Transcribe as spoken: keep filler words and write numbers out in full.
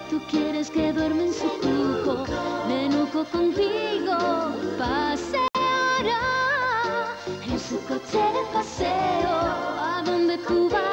tú quieres que duerma en su cuco, de nuco contigo paseará en su coche de paseo, a donde tú vas.